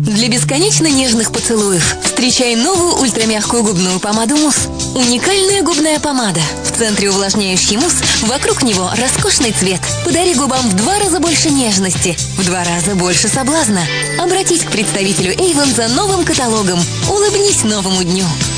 Для бесконечно нежных поцелуев встречай новую ультрамягкую губную помаду «Мусс». Уникальная губная помада. В центре увлажняющий мусс, вокруг него роскошный цвет. Подари губам в 2 раза больше нежности, в 2 раза больше соблазна. Обратись к представителю Avon за новым каталогом. Улыбнись новому дню.